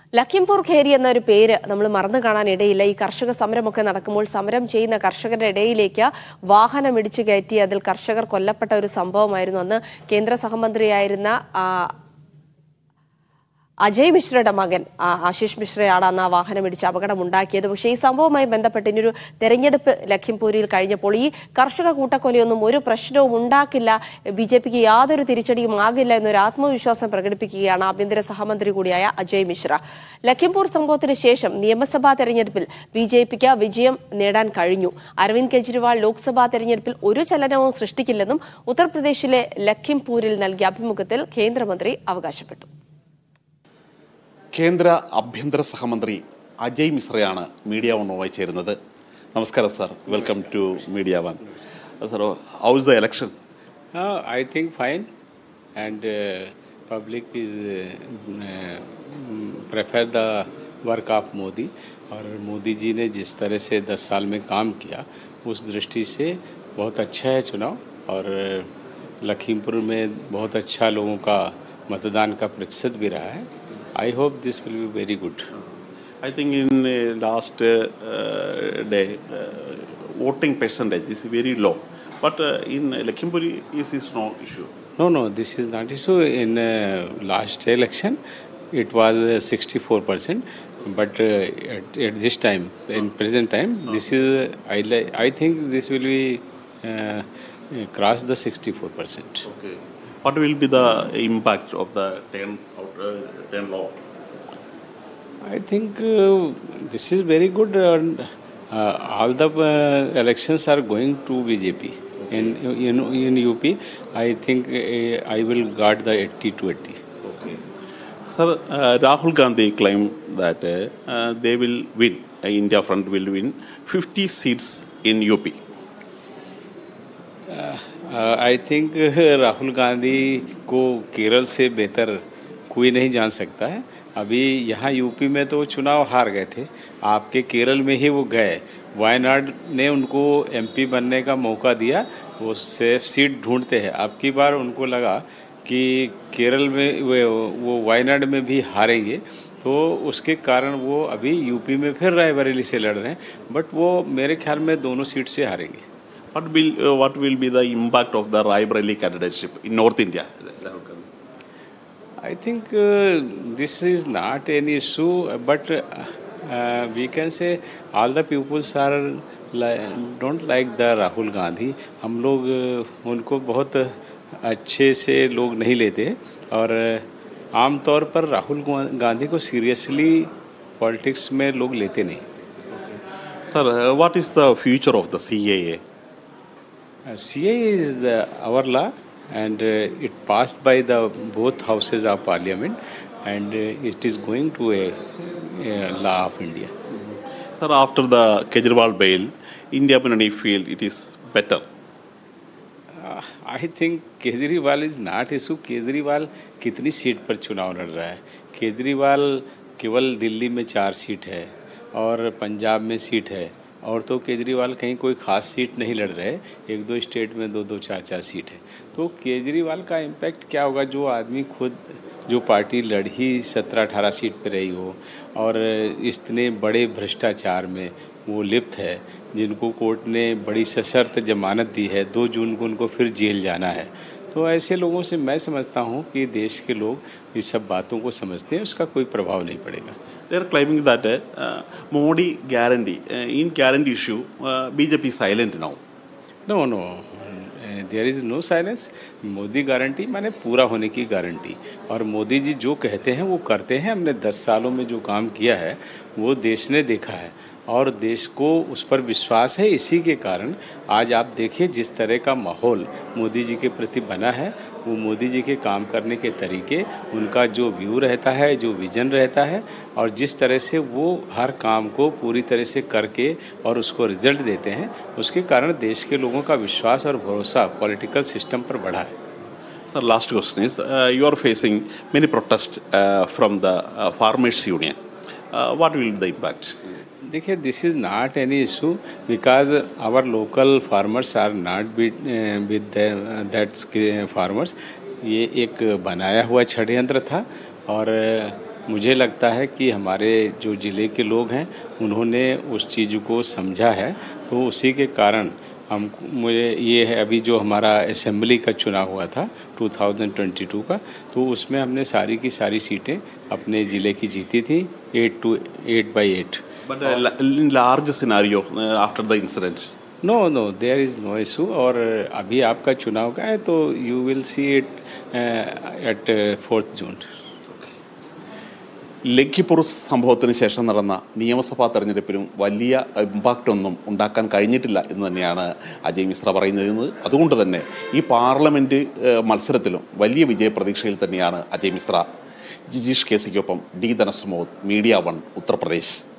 ലഖിംപൂർ ഖേരി എന്നൊരു പേര് നമ്മൾ മറന്നു കാണാനിടയില്ല. ഈ കർഷക സമരമൊക്കെ നടക്കുമ്പോൾ സമരം ചെയ്യുന്ന കർഷകരുടെ ഇടയിലേക്ക് വാഹനം ഇടിച്ചു കയറ്റി അതിൽ കർഷകർ കൊല്ലപ്പെട്ട ഒരു സംഭവമായിരുന്നു. അന്ന് കേന്ദ്ര സഹമന്ത്രിയായിരുന്ന അജയ് മിശ്രയുടെ മകൻ ആശിഷ് മിശ്രയാണ് അന്ന് ആ വാഹനം ഇടിച്ച് അപകടമുണ്ടാക്കിയത്. പക്ഷേ ഈ സംഭവവുമായി ബന്ധപ്പെട്ട് ഇനിയൊരു തെരഞ്ഞെടുപ്പ് ലഖിംപൂരിൽ കഴിഞ്ഞപ്പോൾ ഈ കർഷക കൂട്ടക്കൊലയൊന്നും ഒരു പ്രശ്നവും ഉണ്ടാക്കില്ല, ബിജെപിക്ക് യാതൊരു തിരിച്ചടിയും ആകില്ല എന്നൊരു ആത്മവിശ്വാസം പ്രകടിപ്പിക്കുകയാണ് ആഭ്യന്തര സഹമന്ത്രി കൂടിയായ അജയ് മിശ്ര. ലഖിംപൂർ സംഭവത്തിന് ശേഷം നിയമസഭാ തെരഞ്ഞെടുപ്പിൽ ബിജെപിക്ക് വിജയം നേടാൻ കഴിഞ്ഞു. അരവിന്ദ് കെജ്രിവാൾ ലോക്സഭാ തെരഞ്ഞെടുപ്പിൽ ഒരു ചലനവും സൃഷ്ടിക്കില്ലെന്നും ഉത്തർപ്രദേശിലെ ലഖിംപൂരിൽ നൽകിയ അഭിമുഖത്തിൽ കേന്ദ്രമന്ത്രി അവകാശപ്പെട്ടു. കേന്ദ്ര ആഭ്യന്തര സഹമന്ത്രി അജയ് മിശ്രയാണ് മീഡിയ വണ്ണുമായി ചേരുന്നത്. നമസ്കാരം sir, welcome to Media One. Sir, how is the election? I think fine, and public is prefer the work of Modi, और मोदी जी ने जिस तरह से 10 साल में काम किया उस दृष्टि से बहुत अच्छा है चुनाव, और लखीमपुर में बहुत अच्छा लोगों का मतदान का प्रतिशत भी रहा है. I hope this will be very good. I think in last day voting percentage is very low, but in Lakhimpur is no issue. No, this is not issue. In last election it was 64%, but at this time, in present time, this is I think this will be cross the 64%. Okay. What will be the impact of the 10 law? I think this is very good. All the elections are going to BJP. In UP, I think I will guard the 80-20. Okay. Sir, Rahul Gandhi claimed that they will win, India Front will win 50 seats in UP. I think Rahul Gandhi को केरल से बेहतर कोई नहीं जान सकता है. अभी यहाँ यूपी में तो चुनाव हार गए थे, आपके केरल में ही वो गए. वायनाड ने उनको एमपी बनने का मौका दिया, वो सेफ सीट ढूंढते हैं. अब की बार उनको लगा कि केरल में वो वायनाड में भी हारेंगे, तो उसके कारण वो अभी यूपी में फिर रायबरेली से लड़ रहे हैं, बट वो मेरे ख्याल में दोनों सीट से हारेंगे. What will be the impact of the Raebareli candidateship in North India? I think this is not an issue, but we can say all the pupils are don't like the Rahul Gandhi. हम लोग उनको बहुत अच्छे से लोग नहीं लेते, और आम तौर पर राहुल गांधी को सीरियसली पॉलिटिक्स में लोग लेते नहीं. Sir, what is the future of the CAA? CAA is our law, and it passed by the both houses of parliament, and it is going to a law of India. Sir, after the Kejriwal bail, India Munani feel it is better. I think Kejriwal is not issue. Kejriwal कितनी seat पर चुनाव लड़ रहा है? केजरीवाल केवल दिल्ली में 4 seat है और पंजाब में सीट है, और तो केजरीवाल कहीं कोई ख़ास सीट नहीं लड़ रहे. 1-2 स्टेट में 2-2, 4-4 सीट है. तो केजरीवाल का इम्पैक्ट क्या होगा? जो आदमी खुद जो पार्टी लड़ी 17-18 सीट पे रही हो, और इतने बड़े भ्रष्टाचार में वो लिप्त है, जिनको कोर्ट ने बड़ी सशर्त जमानत दी है, 2 जून को उनको फिर जेल जाना है. तो ऐसे लोगों से मैं समझता हूँ कि देश के लोग इस सब बातों को समझते हैं, उसका कोई प्रभाव नहीं पड़ेगा. They are claiming that Modi guarantee in guarantee issue BJP is silent now. No, there is no silence. Modi guarantee माने पूरा होने की गारंटी, और मोदी जी जो कहते हैं वो करते हैं. हमने 10 सालों में जो काम किया है वो देश ने देखा है, और देश को उस पर विश्वास है. इसी के कारण आज आप देखिए जिस तरह का माहौल मोदी जी के प्रति बना है, वो मोदी जी के काम करने के तरीके, उनका जो व्यू रहता है, जो विज़न रहता है, और जिस तरह से वो हर काम को पूरी तरह से करके और उसको रिजल्ट देते हैं, उसके कारण देश के लोगों का विश्वास और भरोसा पॉलिटिकल सिस्टम पर बढ़ा है. Sir, last question is you are facing many protests from the farmers union. What will be the impact? देखिए, this is not any issue, because our local farmers are not with that farmers. ये एक बनाया हुआ षड्यंत्र था, और मुझे लगता है कि हमारे जो ज़िले के लोग हैं उन्होंने उस चीज़ को समझा है, तो उसी के कारण मुझे ये है, अभी जो हमारा असेंबली का चुनाव हुआ था 2022 का, तो उसमें हमने सारी की सारी सीटें अपने ज़िले की जीती थी 8/8। But in large scenario after the incident. No there is no issue. और अभी आपका चुनाव का है तो you will see it at 4 June. Lakhimpur സംഭവത്തിന് ശേഷം നടന്ന നിയമസഭാ തെരഞ്ഞെടുപ്പിലും വലിയ ഇമ്പാക്റ്റ് ഒന്നും ഉണ്ടാക്കാൻ കഴിഞ്ഞിട്ടില്ല എന്ന് തന്നെയാണ് അജയ് മിശ്ര പറയുന്നത്. അതുകൊണ്ട് തന്നെ ഈ പാർലമെൻറ്റ് മത്സരത്തിലും വലിയ വിജയപ്രതീക്ഷയിൽ തന്നെയാണ് അജയ് മിശ്ര. ജിജീഷ് കേസിക്കൊപ്പം ഡി ധനസുമോദ്, മീഡിയ 1, ഉത്തർപ്രദേശ്.